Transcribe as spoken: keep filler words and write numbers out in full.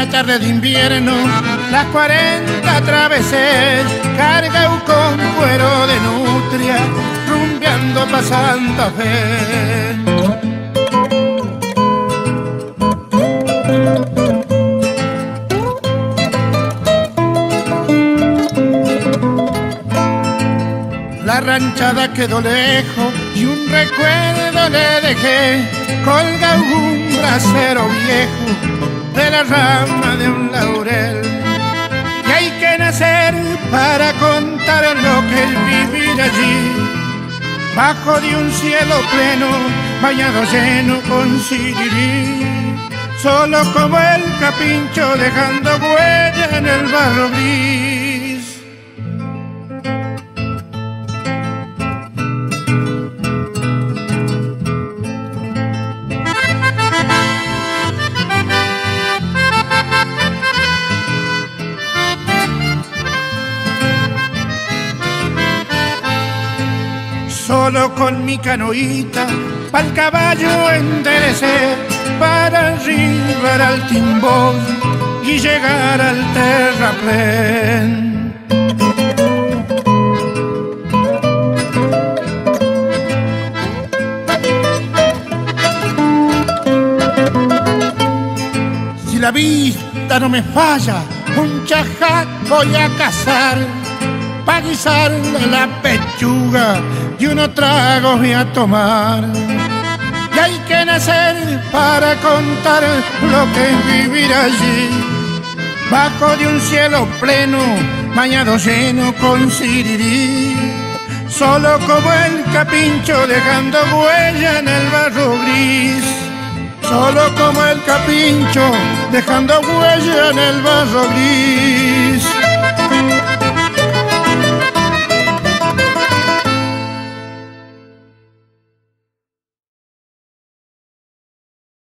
una tarde de invierno, las cuarenta atravesé, cargado con cuero de nutria, rumbeando pa' Santa Fe. La ranchada quedó lejos y un recuerdo le dejé, colgado un brasero viejo de la rama de un laurel. Y hay que nacer para contar lo que es vivir allí, bajo de un cielo pleno, bañado lleno con sirirí, solo como el capincho dejando huella en el barro gris. Solo con mi canoita pa'l caballo enderecé, para arribar al timbón y llegar al terraplén. Si la vista no me falla, un chajá voy a cazar, pa' guisarle la pechuga y unos tragos voy a tomar. Y hay que nacer para contar lo que es vivir allí, bajo de un cielo pleno, bañado lleno con sirirí, solo como el capincho dejando huella en el barro gris, solo como el capincho dejando huella en el barro gris.